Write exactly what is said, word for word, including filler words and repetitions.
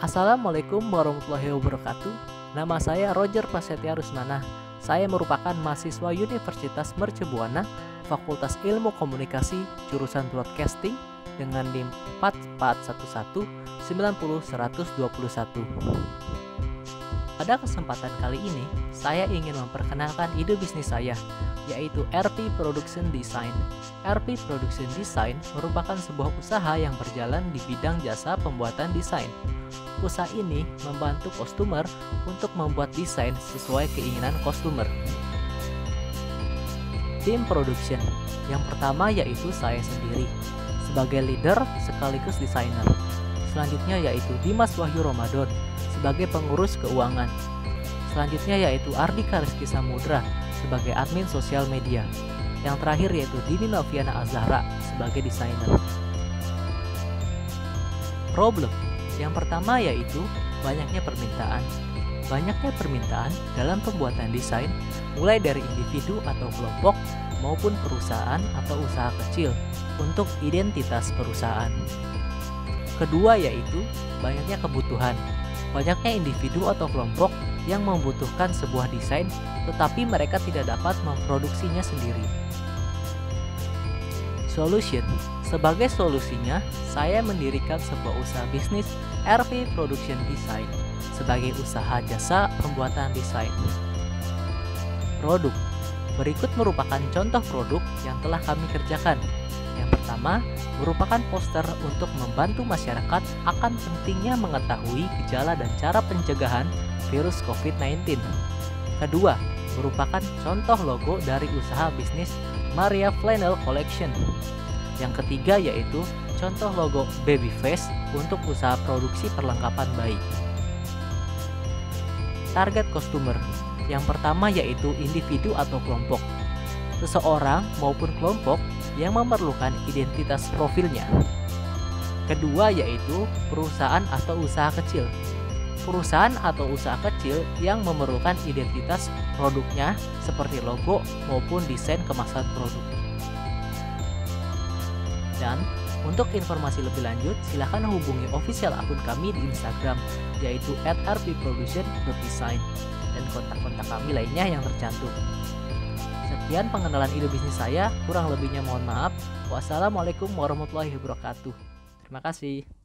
Assalamualaikum warahmatullahi wabarakatuh. Nama saya Roger Prasetya Rusmana. Saya merupakan mahasiswa Universitas Mercubuana, Fakultas Ilmu Komunikasi, jurusan Broadcasting dengan NIM empat empat satu satu sembilan nol satu dua satu. Pada kesempatan kali ini, saya ingin memperkenalkan ide bisnis saya, yaitu R P Production Design. R P Production Design merupakan sebuah usaha yang berjalan di bidang jasa pembuatan desain. Usaha ini membantu customer untuk membuat desain sesuai keinginan customer. Tim production yang pertama yaitu saya sendiri sebagai leader sekaligus desainer. Selanjutnya yaitu Dimas Wahyu Ramadan sebagai pengurus keuangan. Selanjutnya yaitu Ardika Rizky Samudra sebagai admin sosial media. Yang terakhir yaitu Dini Noviana Azhara sebagai desainer. Problem yang pertama yaitu banyaknya permintaan. Banyaknya permintaan dalam pembuatan desain mulai dari individu atau kelompok maupun perusahaan atau usaha kecil untuk identitas perusahaan. Kedua yaitu banyaknya kebutuhan. Banyaknya individu atau kelompok yang membutuhkan sebuah desain tetapi mereka tidak dapat memproduksinya sendiri. Solution. Sebagai solusinya, saya mendirikan sebuah usaha bisnis R P Production Design sebagai usaha jasa pembuatan desain. Produk. Berikut merupakan contoh produk yang telah kami kerjakan. Yang pertama, merupakan poster untuk membantu masyarakat akan pentingnya mengetahui gejala dan cara pencegahan virus covid sembilan belas. Kedua, merupakan contoh logo dari usaha bisnis Maria Flannel Collection. Yang ketiga yaitu contoh logo Babyface untuk usaha produksi perlengkapan bayi. Target customer. Yang pertama yaitu individu atau kelompok. Seseorang maupun kelompok yang memerlukan identitas profilnya. Kedua yaitu perusahaan atau usaha kecil. Perusahaan atau usaha kecil yang memerlukan identitas produknya seperti logo maupun desain kemasan produk. Dan untuk informasi lebih lanjut, silakan hubungi official akun kami di Instagram, yaitu at r p production dot design, dan kontak-kontak kami lainnya yang tercantum. Sekian pengenalan ide bisnis saya, kurang lebihnya mohon maaf. Wassalamualaikum warahmatullahi wabarakatuh. Terima kasih.